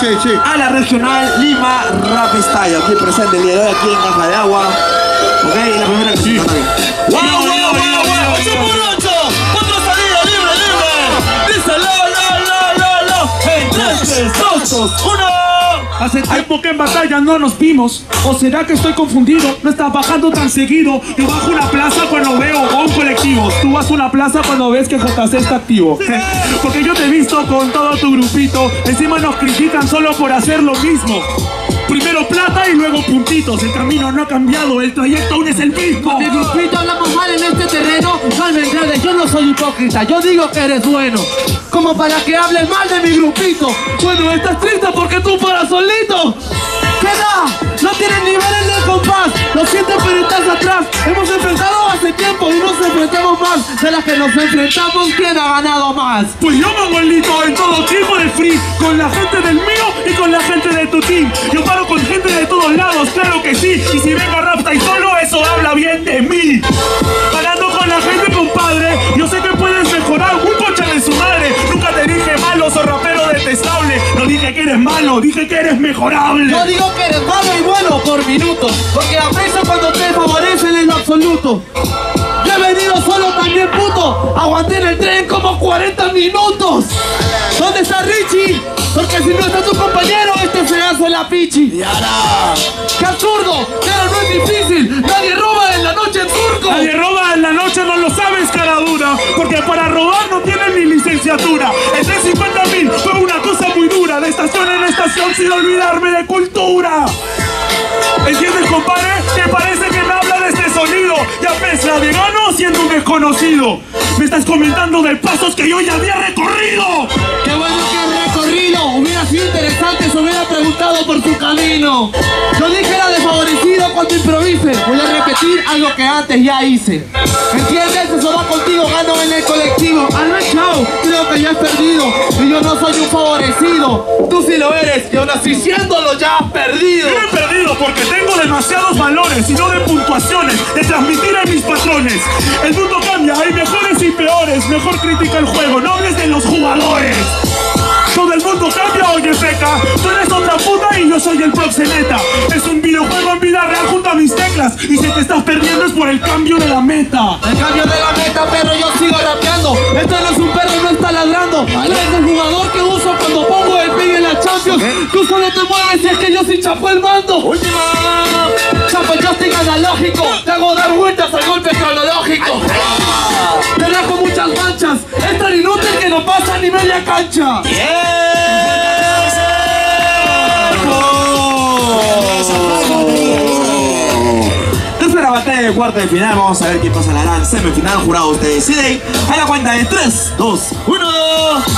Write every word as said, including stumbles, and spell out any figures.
sí, sí. A la regional Lima Rap Style, aquí presente el día de hoy, aquí en Caja de Agua. Ok, la primera que sí. ¡Wow, wow, wow, wow! ¡ocho por ocho! ¡Otra salida libre, libre! ¡Dice lo, lo, lo, lo, lo! ¡En tres, dos, uno! Hace tiempo que en batalla no nos vimos. ¿O será que estoy confundido? No estás bajando tan seguido. Yo bajo una plaza cuando veo un colectivo. Tú vas a una plaza cuando ves que J C está activo. Porque yo te he visto con todo tu grupito. Encima nos critican solo por hacer lo mismo. Primero plata y luego puntitos. El camino no ha cambiado, el trayecto aún es el mismo. Mi grupito hablamos mal en este terreno. No me enredes, yo no soy hipócrita. Yo digo que eres bueno. Como para que hables mal de mi grupito. Bueno, estás triste porque tú paras solito. ¿Qué da? No tienes niveles de compás. Lo siento, pero estás atrás. Hemos enfrentado hace tiempo y nos enfrentamos más. De las que nos enfrentamos, ¿quién ha ganado más? Pues yo me abuelito en todo tipo de free. Con la gente del mío y con la gente de tu team. Yo paro con gente de todos lados, claro que sí. Y si venga Rapta y solo, eso habla bien de mí. Parando con la gente, compadre. Yo sé que puedes mejorar, un coche de su madre. Nunca te dije malo, sos rapero detestable. No dije que eres malo, dije que eres mejorable. Yo digo que eres malo y bueno por minuto. Porque aprecio cuando te favorecen en lo absoluto. Yo he venido solo también, puto. Aguanté en el tren como cuarenta minutos. ¿Dónde está Richie? Porque si no está tu compañero, este se hace la pichi. ¡Yara! ¡Qué absurdo! Pero no es difícil. Nadie roba en la noche en turco. Nadie roba en la noche, no lo sabes, cara dura. Porque para robar no tienen ni licenciatura. El trescientos cincuenta mil fue una cosa muy dura. De estación en estación sin olvidarme de cultura. ¿Entiendes, compadre? Que parece que me habla de este sonido. Ya ves, la de gano siendo un desconocido. Me estás comentando de pasos que yo ya había recorrido. ¡Qué bueno que has recorrido! Hubiera sido interesante si hubiera preguntado por tu camino. Yo dije era desfavorecido cuando improvise. Voy a repetir algo que antes ya hice. ¿Entiendes? Eso va contigo, gano en el colectivo. Albert, chao, creo que ya has perdido. Y yo no soy un favorecido. Tú sí lo eres, y aún así siéndolo ya has perdido. Yo he perdido porque tengo demasiados valores y no de puntuaciones, de transmitir a mis patrones. El mundo cambia, hay mejores y peores. Mejor critica el juego, no hables de los jugadores. Todo el mundo cambia, oye feca. Tú eres otra puta y yo soy el proxeneta. Es un videojuego en vida real junto a mis teclas. Y si te estás perdiendo es por el cambio de la meta. El cambio de la meta, perro, yo sigo rapeando. Esto no es un perro, no está ladrando. Tú eres el jugador que uso cuando pongo el ping en la Champions. Tú solo te mueves si es que yo sí chapo el mando. ¡Última! Chapo el joystick analógico. Te hago dar vueltas al golpe cronológico. Te dejo muchas manchas. Es tan inútil que no pasa ni media cancha. Tercera batalla de cuarto de final. Vamos a ver quién pasa a la gran semifinal. Jurado, ustedes deciden. A la cuenta de tres, dos, uno.